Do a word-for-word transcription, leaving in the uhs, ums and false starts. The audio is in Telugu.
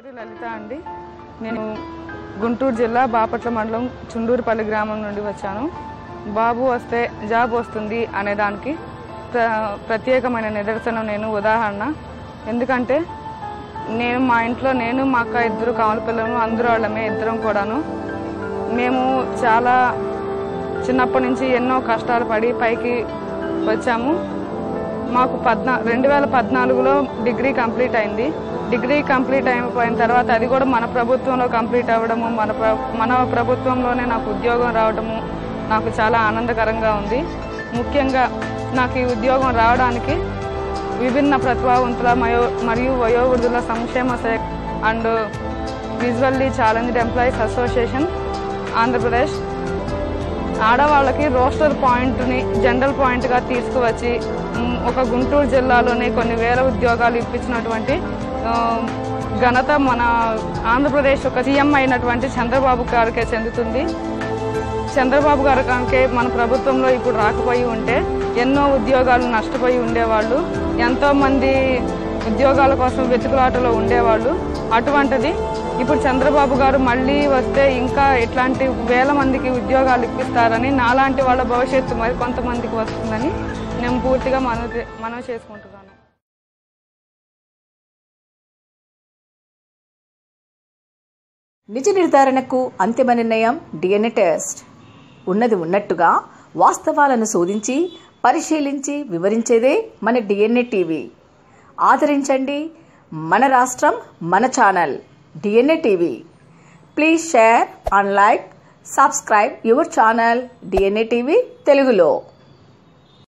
పేరు లలిత అండి. నేను గుంటూరు జిల్లా బాపట్ల మండలం చుండూరుపల్లి గ్రామం నుండి వచ్చాను. బాబు వస్తే జాబ్ వస్తుంది అనే దానికి ప్ర ప్రత్యేకమైన నిదర్శనం నేను ఉదాహరణ. ఎందుకంటే నేను మా ఇంట్లో నేను మా అక్క ఇద్దరు కామల పిల్లలు అందరూ వాళ్ళమే ఇద్దరం కూడాను. మేము చాలా చిన్నప్పటి నుంచి ఎన్నో కష్టాలు పడి పైకి వచ్చాము. మాకు పద్నా రెండు వేల పద్నాలుగులో డిగ్రీ కంప్లీట్ అయింది. డిగ్రీ కంప్లీట్ అయిపోయిన తర్వాత అది కూడా మన ప్రభుత్వంలో కంప్లీట్ అవ్వడము, మన మన ప్రభుత్వంలోనే నాకు ఉద్యోగం రావడము నాకు చాలా ఆనందకరంగా ఉంది. ముఖ్యంగా నాకు ఈ ఉద్యోగం రావడానికి విభిన్న ప్రతిభావంతుల మయో మరియు వయోవృద్ధుల సంక్షేమ శాఖ and visually challenged employees association Andhra Pradesh ఆడవాళ్ళకి రోస్టర్ పాయింట్ని జనరల్ పాయింట్గా తీసుకువచ్చి ఒక గుంటూరు జిల్లాలోనే కొన్ని వేల ఉద్యోగాలు ఇప్పించినటువంటి ఘనత మన ఆంధ్రప్రదేశ్ ఒక సీఎం అయినటువంటి చంద్రబాబు గారికే చెందుతుంది. చంద్రబాబు గారికి మన ప్రభుత్వంలో ఇప్పుడు రాకపోయి ఉంటే ఎన్నో ఉద్యోగాలు నష్టపోయి ఉండేవాళ్ళు, ఎంతోమంది ఉద్యోగాల కోసం వెతుకులాటలో ఉండేవాళ్ళు. అటువంటిది ఇప్పుడు చంద్రబాబు గారు మళ్ళీ వస్తే ఇంకా ఇట్లాంటి వేల మందికి ఉద్యోగాలు ఇప్పిస్తారని, నాలాంటి వాళ్ళ భవిష్యత్తు మరి కొంతమందికి వస్తుందని నేను పూర్తిగా మనవి మనవి చేసుకుంటున్నాను. నిజ నిర్ధారణకు అంతిమ నిర్ణయం డిఎన్ఏ టెస్ట్. ఉన్నది ఉన్నట్టుగా వాస్తవాలను శోధించి పరిశీలించి వివరించేదే మన డిఎన్ఏ టీవీ. ఆదరించండి. మన రాష్ట్రం మన channel DNA TV. Please share and like subscribe your channel DNA TV తెలుగులో.